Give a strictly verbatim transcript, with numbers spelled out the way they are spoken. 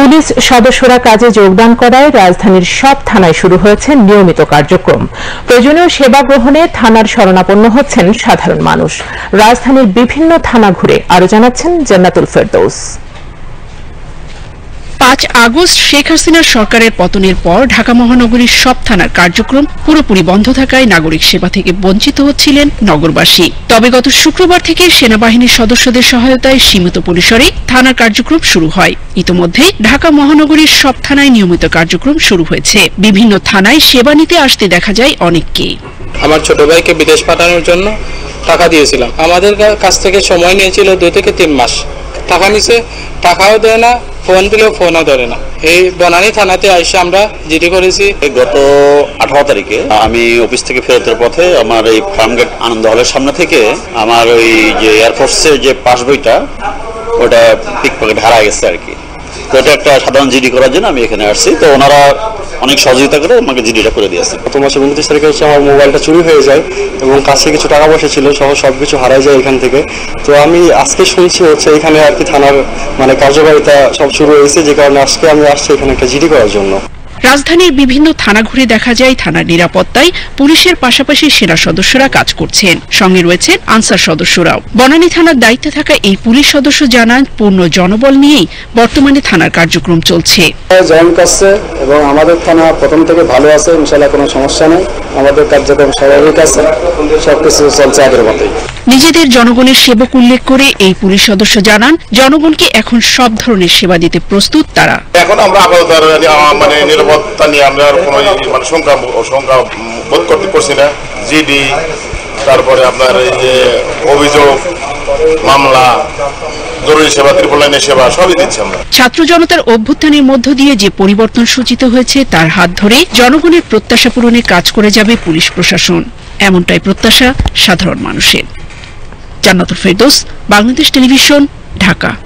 Police সদস্যরা কাজে যোগদান করায় রাজধানীর সব থানায় শুরু হয়েছে নিয়মিত কার্যক্রম। প্রয়োজনীয় সেবা গ্রহণে থানার শরণাপন্ন হচ্ছেন সাধারণ মানুষ। রাজধানীর বিভিন্ন থানা ঘুরে আরো জানাচ্ছেন জান্নাতুল ফেরদৌস। পাঁচ আগস্ট শেখ হাসিনার সরকারের পতনের পর ঢাকা মহানগরীর সব থানার কার্যক্রম পুরোপুরি বন্ধ থাকায় নাগরিক সেবা থেকে বঞ্চিত হচ্ছিলেন নগরবাসী। তবে গত শুক্রবার থেকে সেনাবাহিনীর সদস্যদের সহায়তায় সীমিত পরিসরে থানার কার্যক্রম শুরু হয়। ইতোমধ্যে ঢাকা মহানগরীর সব থানায় নিয়মিত কার্যক্রম শুরু হয়েছে। বিভিন্ন থানায় সেবা নিতে আসতে দেখা যায় অনেককে। আমার ছোট ভাইকে বিদেশ পাঠানোর জন্য টাকা দিয়েছিলাম। আমাদের কাছ থেকে সময় নিয়েছিল দুই থেকে তিন মাস। টাকা নিছে, টাকাও দেয় না, ফোন দিলেও ফোনও ধরে না। এই বনানী থানাতে এসে আমরা জিডি করেছি। গত আঠারো তারিখে আমি অফিস থেকে ফেরতের পথে আমার এই ফার্মগেট আনন্দ হলের সামনে থেকে আমার ওই যে এয়ারফোর্সের যে পাস বইটা ওটা পিকপকেট হারায় গেছে আর কি। তো এটা একটা সাধারণ জিডি করার জন্য আমি এখানে আসছি। তো ওনারা অনেক সহযোগিতা করে আমাকে জিডিটা করে দিয়েছে। গত মাসে উনত্রিশ তারিখে হচ্ছে আমার মোবাইলটা চুরি হয়ে যায় এবং কাছে কিছু টাকা পয়সা ছিল সহ সবকিছু হারাই যায় এখান থেকে। তো আমি আজকে শুনছি হচ্ছে এখানে আর কি থানার মানে কার্যকারিতা সব শুরু হয়েছে, যে কারণে আজকে আমি আসছি এখানে একটা জিডি করার জন্য। রাজধানীর বিভিন্ন থানা ঘুরে দেখা যায় থানার নিরাপত্তায় পুলিশের পাশাপাশি সেনা সদস্যরা কাজ করছেন, সঙ্গে রয়েছেন আনসার সদস্যরাও। বনানী থানার দায়িত্বে থাকা এই পুলিশ সদস্য জানান, পূর্ণ জনবল নিয়েই বর্তমানে থানার কার্যক্রম চলছে। জয়েন করছে এবং আমাদের থানা প্রথম থেকে ভালো আছে, ইনশাআল্লাহ কোনো সমস্যা নেই। আমাদের কার্যক্রম স্বাভাবিক আছে, সবকিছু চলছে আগের মতোই। নিজেদের জনগণের সেবক উল্লেখ করে এই পুলিশ সদস্য জানান, জনগণকে এখন সব ধরনের সেবা দিতে প্রস্তুত তারা। এখন আমরা আপাতত মানে নিরাপত্তা নিয়ে আমরা কোনো মানে সংখ্যা সংখ্যা বোধ করতে পারছি না। জিডি, তারপরে আপনার এই যে অভিযোগ মামলা, জরুরি সেবা, ত্রিপল লাইনের সেবা সবই দিচ্ছি আমরা। ছাত্র জনতার অভ্যুত্থানের মধ্য দিয়ে যে পরিবর্তন সূচিত হয়েছে তার হাত ধরে জনগণের প্রত্যাশা পূরণে কাজ করে যাবে পুলিশ প্রশাসন, এমনটাই প্রত্যাশা সাধারণ মানুষের। জান্নাতুল ফেরদৌস, বাংলাদেশ টেলিভিশন, ঢাকা।